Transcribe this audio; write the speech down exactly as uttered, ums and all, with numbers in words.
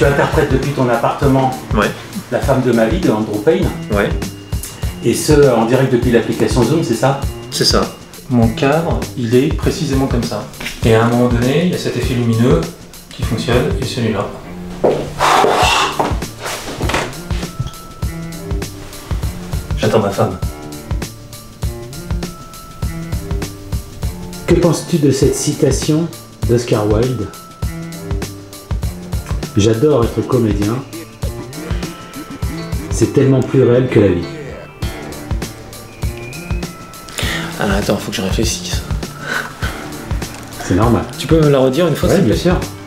tu interprètes depuis ton appartement ouais. La femme de ma vie de Andrew Payne. Ouais. Et ce, en direct depuis l'application Zoom, c'est ça? C'est ça. Mon cadre, il est précisément comme ça. Et à un moment donné, il y a cet effet lumineux qui fonctionne, et celui-là. J'attends ma femme. Que penses-tu de cette citation d'Oscar Wilde? J'adore être comédien. C'est tellement plus réel que la vie. Ah, attends, faut que je réfléchisse. C'est normal. Tu peux me la redire une fois? Oui, bien sûr.